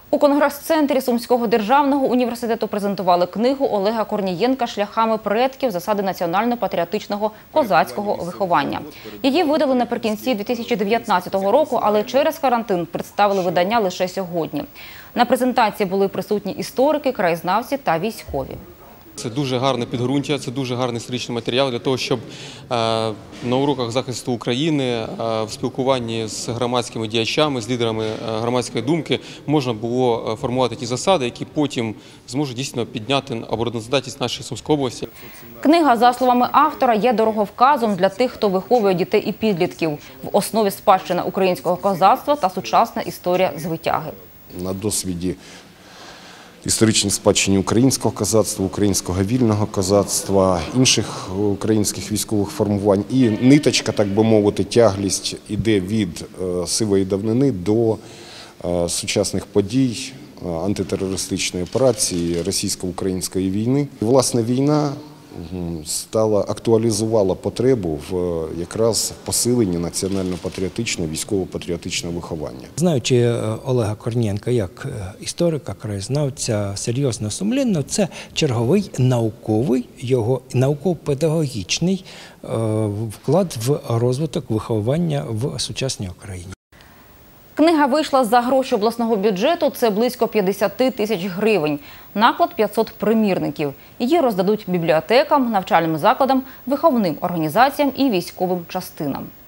У Конгрес-центрі Сумського державного університету презентували книгу Олега Корнієнка «Шляхами предків. Засади національно-патріотичного козацького виховання». Її видали наприкінці 2019 року, але через карантин представили видання лише сьогодні. На презентації були присутні історики, краєзнавці та військові. Це дуже гарне підґрунтя, це дуже гарний історичний матеріал для того, щоб на уроках захисту України, в спілкуванні з громадськими діячами, з лідерами громадської думки можна було формувати ті засади, які потім зможуть дійсно підняти обороноздатність нашої Сумської області. Книга, за словами автора, є дороговказом для тих, хто виховує дітей і підлітків. В основі спадщина українського козацтва та сучасна історія звитяги. На досвіді історичній спадщині українського козацтва, українського вільного козацтва, інших українських військових формувань. І ниточка, так би мовити, тяглість іде від сивої давнини до сучасних подій, антитерористичної операції, російсько-української війни. І, власне, війна актуалізувала потребу в якраз посиленні національно-патріотичного, військово-патріотичного виховання. Знаючи Олега Корнієнка як історика, краєзнавця, серйозно, сумлінно, це черговий науковий, його науково-педагогічний вклад в розвиток виховання в сучасній Україні. Книга вийшла за гроші обласного бюджету, це близько 50 тисяч гривень. Наклад – 500 примірників. Її роздадуть бібліотекам, навчальним закладам, виховним організаціям і військовим частинам.